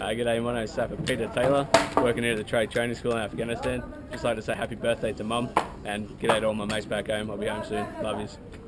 G'day, my name is Sapper Peter Taylor, working here at the Trade Training School in Afghanistan. Just like to say happy birthday to Mum, and g'day to all my mates back home. I'll be home soon. Love yous.